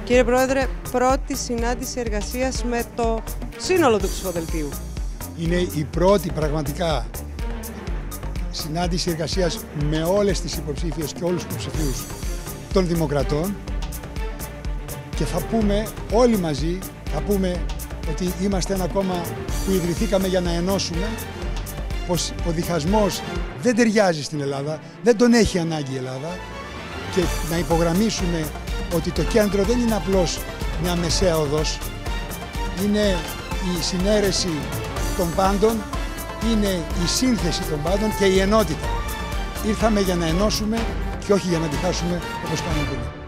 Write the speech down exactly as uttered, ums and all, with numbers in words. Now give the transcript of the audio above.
Κύριε Πρόεδρε, πρώτη συνάντηση εργασίας με το σύνολο του ψηφοδελτίου. Είναι η πρώτη πραγματικά συνάντηση εργασίας με όλες τις υποψήφιες και όλους τους υποψηφίους των Δημοκρατών και θα πούμε όλοι μαζί, θα πούμε ότι είμαστε ένα κόμμα που ιδρυθήκαμε για να ενώσουμε, πως ο διχασμός δεν ταιριάζει στην Ελλάδα, δεν τον έχει ανάγκη η Ελλάδα και να υπογραμμίσουμε ότι το κέντρο δεν είναι απλώς μια μεσαία οδός, είναι η συνέρεση των πάντων, είναι η σύνθεση των πάντων και η ενότητα. Ήρθαμε για να ενώσουμε και όχι για να διχάσουμε όπως κάνουν πολλοί.